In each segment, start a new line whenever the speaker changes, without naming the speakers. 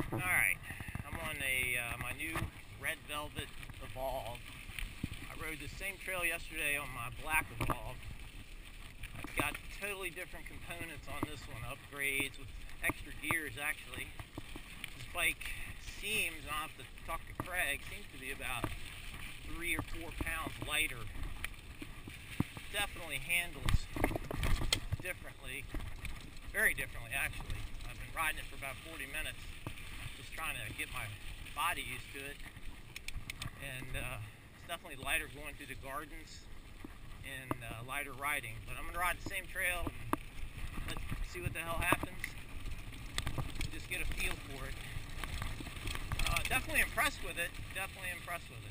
Alright, I'm on my new red velvet Evolve. I rode the same trail yesterday on my black Evolve. I've got totally different components on this one, upgrades with extra gears actually. This bike seems, and I'll have to talk to Craig, seems to be about 3 or 4 pounds lighter. Definitely handles differently, very differently actually. I've been riding it for about 40 minutes, just trying to get my body used to it. And it's definitely lighter going through the gardens and lighter riding. But I'm going to ride the same trail and let's see what the hell happens. Just get a feel for it. Definitely impressed with it. Definitely impressed with it.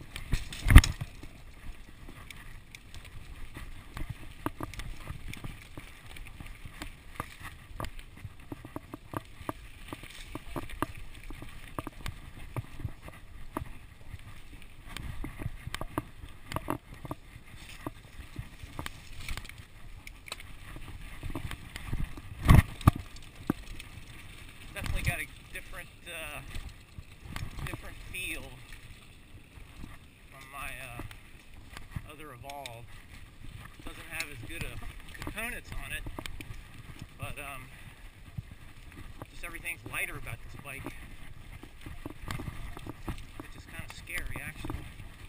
Definitely got a different feel from my other Evolve. Doesn't have as good of components on it, but just everything's lighter about this bike, which is kind of scary actually.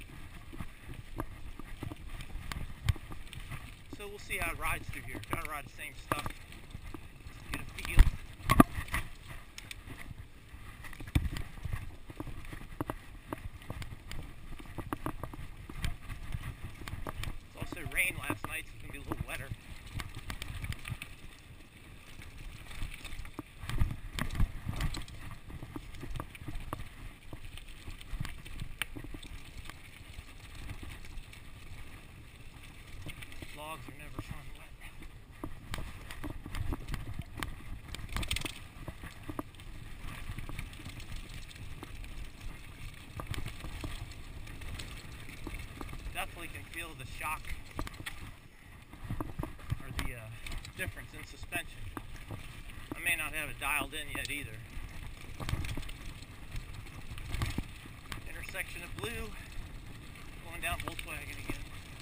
So we'll see how it rides through here. Try to ride the same stuff, get a feel. Rain last night, so it's going to be a little wetter. Logs are never fun wet. Definitely can feel the shock difference in suspension. I may not have it dialed in yet either. Intersection of blue, going down Volkswagen again.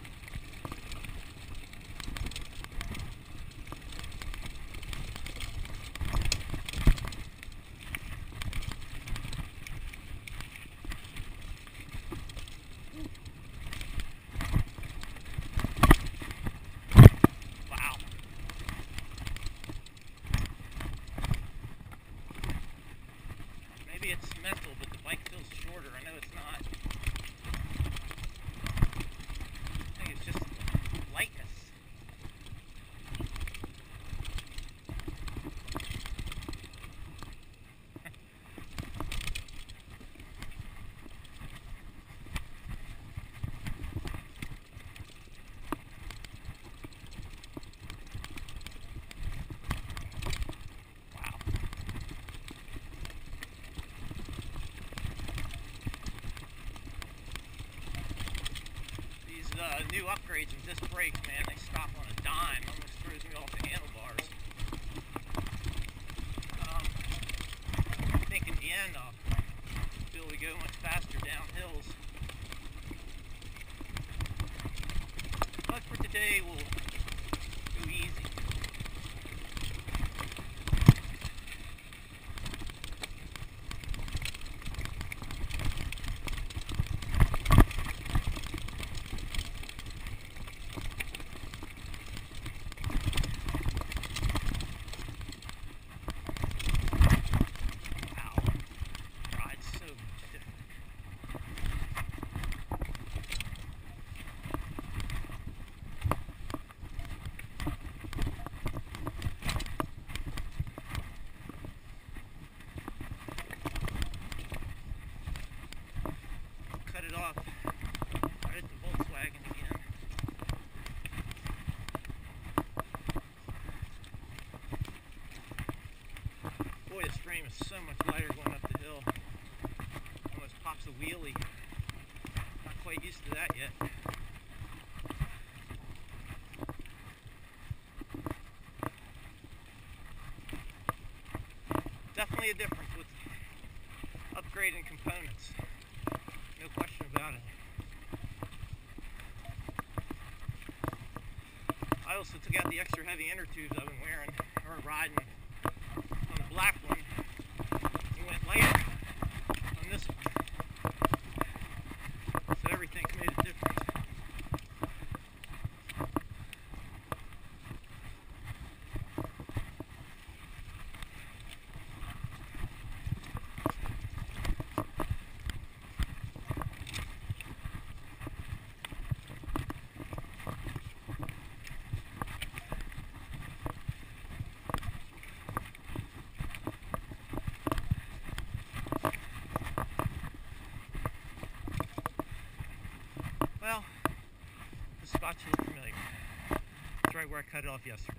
Maybe it's mental, but the bike feels shorter. I know it's not. I think it's just lightness. New upgrades with disc brakes, man, they stop on a dime. Almost throws me off the handlebars. I think in the end I'll be able to go much faster down hills. But for today, we'll go easy. It off right at the Volkswagen again. Boy, this frame is so much lighter going up the hill. Almost pops a wheelie. Not quite used to that yet. Definitely a difference with upgrading components. No question about it. I also took out the extra heavy inner tubes I've been wearing or riding on the black one and went lighter on this one. So everything's made a difference. Well, the spot's a little familiar. It's right where I cut it off yesterday.